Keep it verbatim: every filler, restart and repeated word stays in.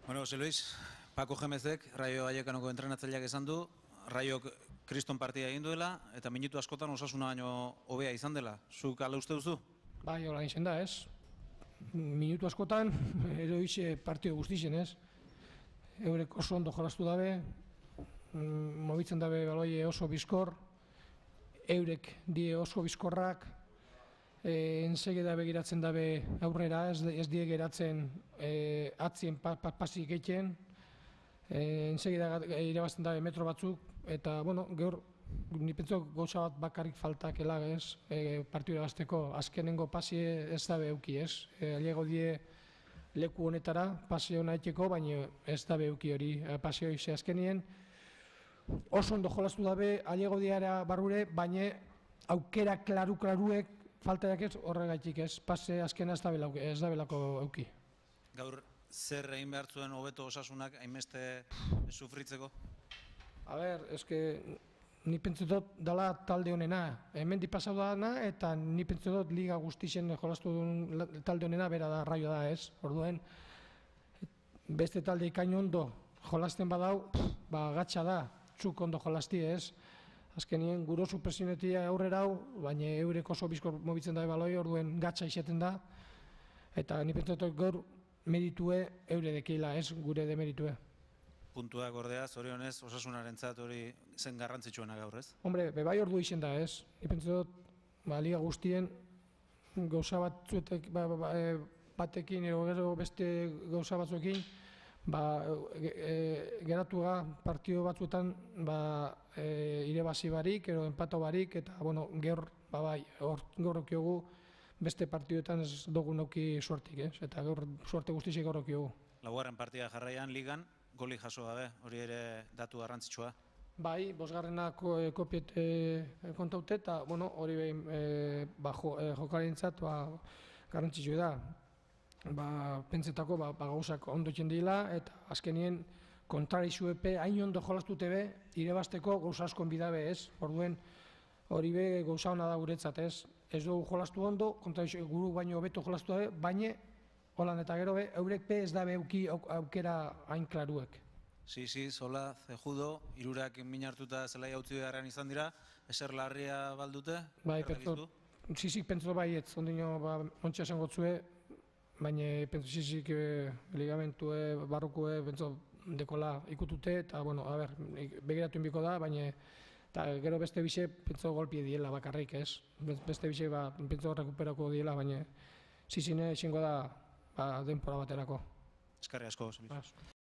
Bueno, Jose Luis, Paco Gemezek, Raio Vallecanoko entrenatzaileak esan du, Raiok kriston partida egin duela, eta minutu askotan Osasuna baino hobea izan dela. Zuk ala uste duzu? Bai, hola izan da, ez? Minutu askotan, edo ize partido guztien, ez? Eurek oso ondo jolastu dabe, mobitzen dabe baloie oso bizkor, eurek die oso bizkorrak, e, ensegida begiratzen dabe aurrera, ez, ez die geratzen e, atzien pa, pa, pasik egiten, e, ensegida irabazten dabe metro batzuk, eta, bueno, gaur, ni pentso gauza bat bakarrik faltakela, ez, e, partidu irabazteko, azkenengo pasi ez dabe euki, ez, e, aliego die leku honetara, pasi hona etxeko, baina ez dabe euki hori, pasi hori ze azkenien, oso ondo jolastu dabe, aliego diara barrure, baina aukera klaru-klaruek faltaiak ez horregaitik ez, pase azkena ez dabelako euki. Gaur, zer egin behar zuen hobeto Osasunak hainbeste sufritzeko? A ber, eske, ni pentsetot dala talde honena, hemendik pasau dana, eta ni pentsetot liga guztien jolastu duen talde honena bera da, Raio da ez, orduen, beste talde ikain ondo jolasten badau, ba, gatsa da, txuk ondo jolasti ez, azkenien gurosu presionetia aurrera hau, baina eurek oso bizkor mobitzen da baloi, orduen gatsa izaten da, eta ni pentsetot gaur meritue eure dekeila ez, gure demeritue. Puntuak ordea, zorionez, Osasunarentzat hori zen garrantzitsuena gaur, ez? Hombre, bebai ordu izen da, ez? Ipentzetot, ba, liga guztien gauza batzuetek, ba, ba, e, batekin, ero gero beste gauza batzuekin, ba, e, geratu ga partio batzuetan, ba, e, irebazi barik, ero enpato barik, eta, bueno, gaur, ba, bai, hor gaurrokiogu beste partioetan ez dugu nauki suertik, ez? Eta gaur suerte guztizik gaurrokiogu. Laugarren partida jarraian ligan, goli jaso gabe, hori ere datu garrantzitsua. Bai, bosgarrena kopiet kontaute, eta, bueno, hori behin ba, jokarentzat ba, garrantzitsua da. Ba, pentsetako ba, ba, gauzak ondo txen dila, eta azkenien kontrarizu epe, hain ondo jolastute be, irebasteko gauza askon bidabe ez, orduen hori be gauza hona da guretzat ez. Ez dugu jolastu ondo, kontrarizu guru baino hobeto jolastu dabe, baina holan eta gero be, eurek be ez dabe euki aukera hain klaruek. Si, si, Zola, Zejudo, irurak min hartuta zelai hautzi beharrean izan dira, eser larria baldute? Bai, pentsu, sizik pentsu baiet, ondino ba, ontsa esan gotzue, baina pentsu sizik e, ligamentue, barrukue, pentsu dekola ikutute, eta, bueno, a ber, begiratu inbiko da, baina eta gero beste bize, pentsu golpie diela bakarrik, ez? Beste bize, ba, pentsu rekuperako diela, baina zizine esingo da ba, denpora baterako. Eskerri asko, Jose Luis.